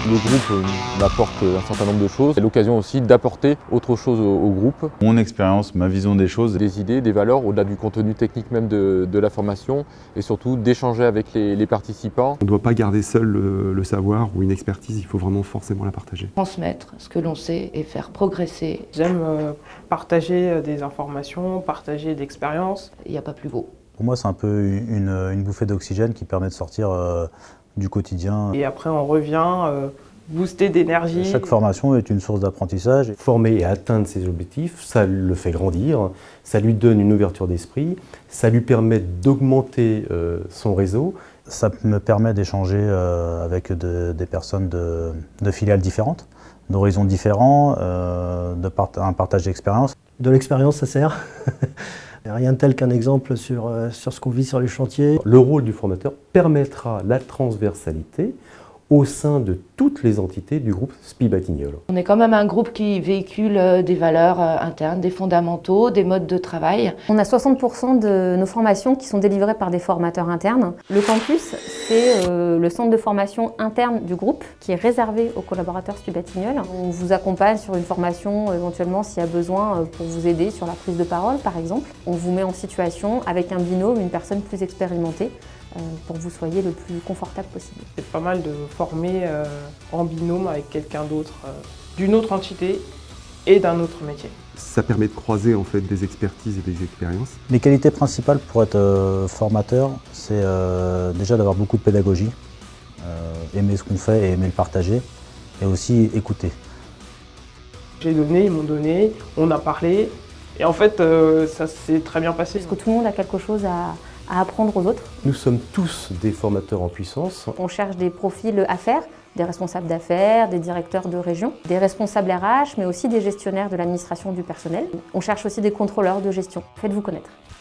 Le groupe m'apporte un certain nombre de choses. C'est l'occasion aussi d'apporter autre chose au groupe. Mon expérience, ma vision des choses. Des idées, des valeurs, au-delà du contenu technique même de la formation, et surtout d'échanger avec les participants. On ne doit pas garder seul le savoir ou une expertise, il faut vraiment forcément la partager. Transmettre ce que l'on sait et faire progresser. J'aime partager des informations, partager d'expériences. Il n'y a pas plus beau. Pour moi, c'est un peu une bouffée d'oxygène qui permet de sortir du quotidien. Et après, on revient boosté d'énergie. Chaque formation est une source d'apprentissage. Former et atteindre ses objectifs, ça le fait grandir, ça lui donne une ouverture d'esprit, ça lui permet d'augmenter son réseau. Ça me permet d'échanger avec des personnes de filiales différentes, d'horizons différents, un partage d'expérience. De l'expérience, ça sert. Rien de tel qu'un exemple sur ce qu'on vit sur les chantiers. Le rôle du formateur permettra la transversalité au sein de toutes les entités du groupe SPI Batignolles. On est quand même un groupe qui véhicule des valeurs internes, des fondamentaux, des modes de travail. On a 60% de nos formations qui sont délivrées par des formateurs internes. Le campus, c'est le centre de formation interne du groupe qui est réservé aux collaborateurs SPI Batignolles. On vous accompagne sur une formation éventuellement s'il y a besoin pour vous aider sur la prise de parole par exemple. On vous met en situation avec un binôme, une personne plus expérimentée, pour que vous soyez le plus confortable possible. C'est pas mal de former en binôme avec quelqu'un d'autre, d'une autre entité et d'un autre métier. Ça permet de croiser en fait des expertises et des expériences. Les qualités principales pour être formateur, c'est déjà d'avoir beaucoup de pédagogie, aimer ce qu'on fait et aimer le partager, et aussi écouter. J'ai donné, ils m'ont donné, on a parlé, et en fait ça s'est très bien passé. Parce que tout le monde a quelque chose à apprendre aux autres. Nous sommes tous des formateurs en puissance. On cherche des profils affaires, des responsables d'affaires, des directeurs de région, des responsables RH, mais aussi des gestionnaires de l'administration du personnel. On cherche aussi des contrôleurs de gestion. Faites-vous connaître.